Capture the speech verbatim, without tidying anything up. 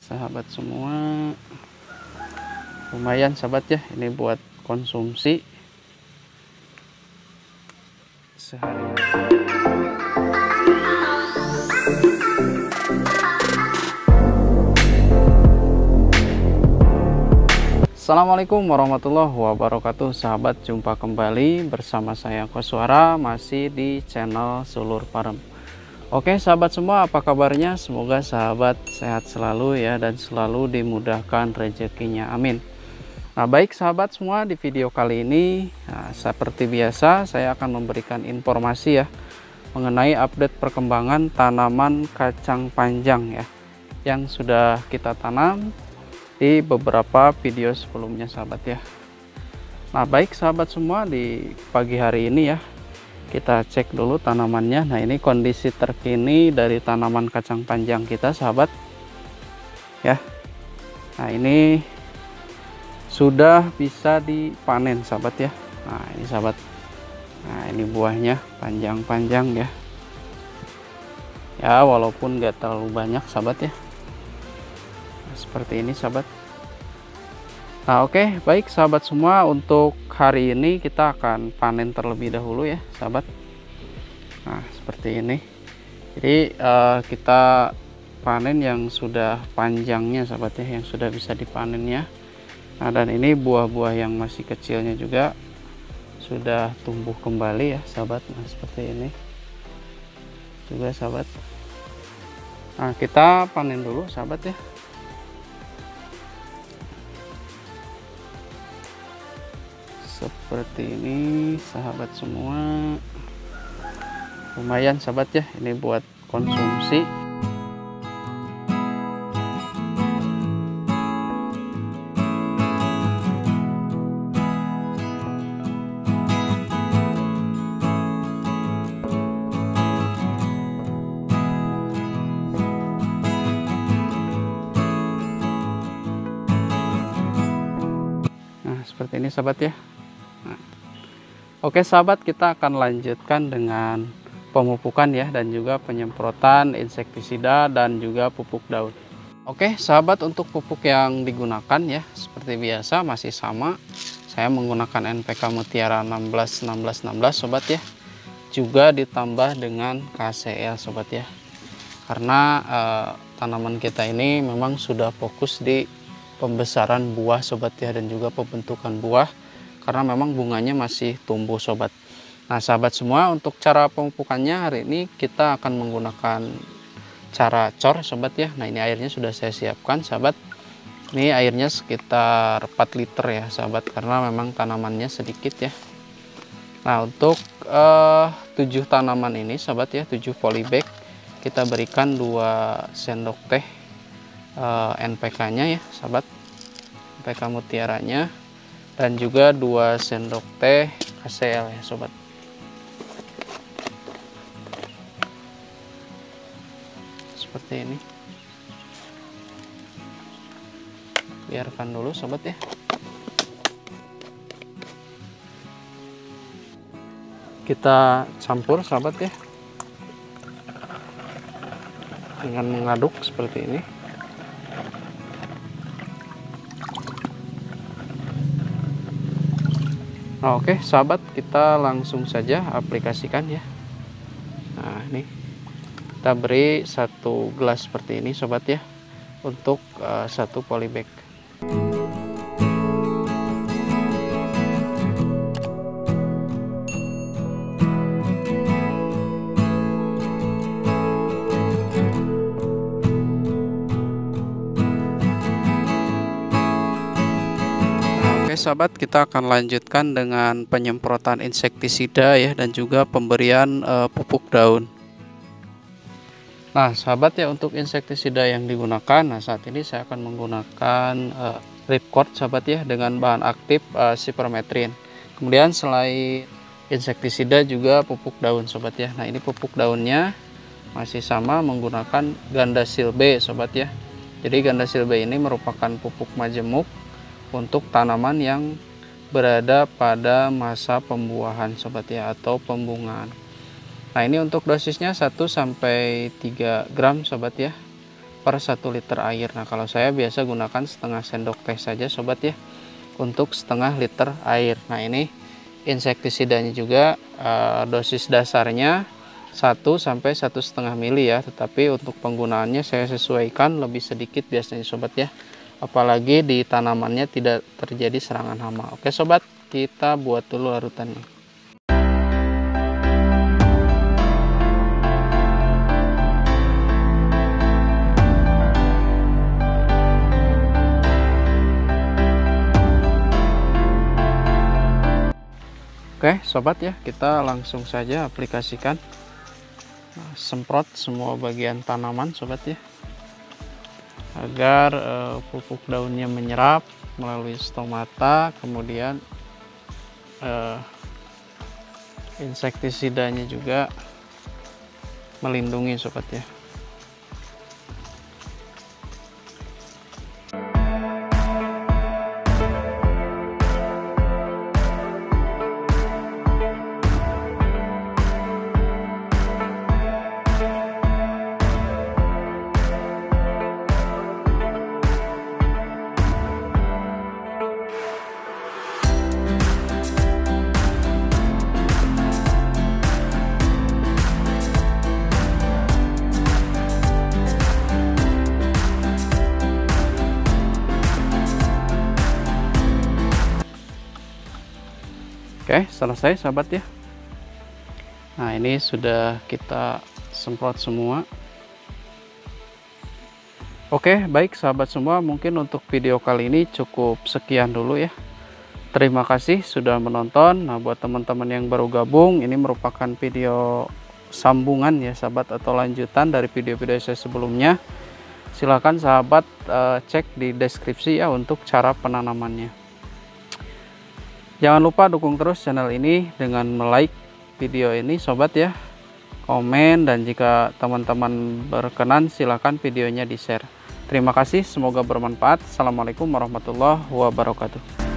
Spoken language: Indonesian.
Sahabat semua, lumayan sahabat ya, ini buat konsumsi sehari. Assalamualaikum warahmatullahi wabarakatuh. Sahabat, jumpa kembali bersama saya Koswara, masih di channel Sulur Parem. Oke sahabat semua, apa kabarnya? Semoga sahabat sehat selalu ya, dan selalu dimudahkan rezekinya, amin. Nah baik sahabat semua, di video kali ini nah, seperti biasa saya akan memberikan informasi ya mengenai update perkembangan tanaman kacang panjang ya, yang sudah kita tanam di beberapa video sebelumnya sahabat ya. Nah baik sahabat semua, di pagi hari ini ya kita cek dulu tanamannya. Nah ini kondisi terkini dari tanaman kacang panjang kita sahabat ya. Nah ini sudah bisa dipanen sahabat ya. Nah ini sahabat, nah ini buahnya panjang-panjang ya, ya walaupun gak terlalu banyak sahabat ya. Seperti ini sahabat. Nah oke okay, baik sahabat semua, untuk hari ini kita akan panen terlebih dahulu ya sahabat. Nah seperti ini, jadi uh, kita panen yang sudah panjangnya sahabat ya, yang sudah bisa dipanennya. Nah dan ini buah-buah yang masih kecilnya juga sudah tumbuh kembali ya sahabat. Nah seperti ini juga sahabat. Nah kita panen dulu sahabat ya. Seperti ini sahabat semua, lumayan sahabat ya, ini buat konsumsi. Nah seperti ini sahabat ya. Nah, oke sahabat, kita akan lanjutkan dengan pemupukan ya, dan juga penyemprotan insektisida dan juga pupuk daun. Oke sahabat, untuk pupuk yang digunakan ya seperti biasa masih sama. Saya menggunakan N P K Mutiara enam belas enam belas enam belas sobat ya, juga ditambah dengan K C L sobat ya, karena eh, tanaman kita ini memang sudah fokus di pembesaran buah sobat ya, dan juga pembentukan buah, karena memang bunganya masih tumbuh sobat. Nah sahabat semua, untuk cara pemupukannya hari ini kita akan menggunakan cara cor sobat ya. Nah ini airnya sudah saya siapkan sahabat, ini airnya sekitar empat liter ya sahabat, karena memang tanamannya sedikit ya. Nah untuk eh, tujuh tanaman ini sahabat ya, tujuh polybag, kita berikan dua sendok teh eh, N P K nya ya sahabat, N P K mutiaranya, dan juga dua sendok teh K C L ya sobat. Seperti ini, biarkan dulu sobat ya. Kita campur sahabat ya, dengan mengaduk seperti ini. Nah, oke sahabat, kita langsung saja aplikasikan ya. Nah ini kita beri satu gelas seperti ini sobat ya, untuk uh, satu polybag. Sahabat, kita akan lanjutkan dengan penyemprotan insektisida ya, dan juga pemberian e, pupuk daun. Nah sahabat ya, untuk insektisida yang digunakan, nah saat ini saya akan menggunakan e, Ripcord sahabat ya, dengan bahan aktif e, Cypermethrin. Kemudian selain insektisida juga pupuk daun sobat ya. Nah ini pupuk daunnya masih sama, menggunakan Gandasil B sobat ya. Jadi Gandasil B ini merupakan pupuk majemuk untuk tanaman yang berada pada masa pembuahan sobat ya, atau pembungaan. Nah ini untuk dosisnya satu sampai tiga gram sobat ya. per satu liter air. Nah, kalau saya biasa gunakan setengah sendok teh saja sobat ya, untuk setengah liter air. Nah, ini insektisidanya juga uh, dosis dasarnya satu sampai satu setengah mili ya, tetapi untuk penggunaannya saya sesuaikan lebih sedikit biasanya sobat ya, apalagi di tanamannya tidak terjadi serangan hama. Oke sobat, kita buat dulu larutannya. Oke sobat ya, kita langsung saja aplikasikan, nah, semprot semua bagian tanaman sobat ya, agar uh, pupuk daunnya menyerap melalui stomata, kemudian uh, insektisidanya juga melindungi sobat ya. Oke, selesai sahabat ya. Nah, ini sudah kita semprot semua. Oke, baik sahabat semua, mungkin untuk video kali ini cukup sekian dulu ya. Terima kasih sudah menonton. Nah, buat teman-teman yang baru gabung, ini merupakan video sambungan ya sahabat, atau lanjutan dari video-video saya sebelumnya. Silakan sahabat uh, cek di deskripsi ya untuk cara penanamannya. Jangan lupa dukung terus channel ini dengan like video ini sobat ya, komen, dan jika teman-teman berkenan silakan videonya di share. Terima kasih, semoga bermanfaat. Assalamualaikum warahmatullahi wabarakatuh.